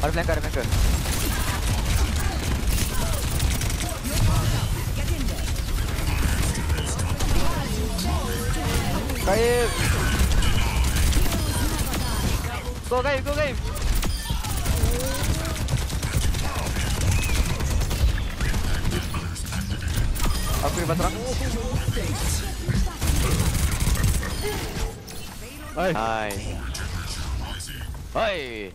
Ada flanker, ada flanker. Gaib. Go gaib, go gaib. Aku di batang. Hai. Hai. Hai.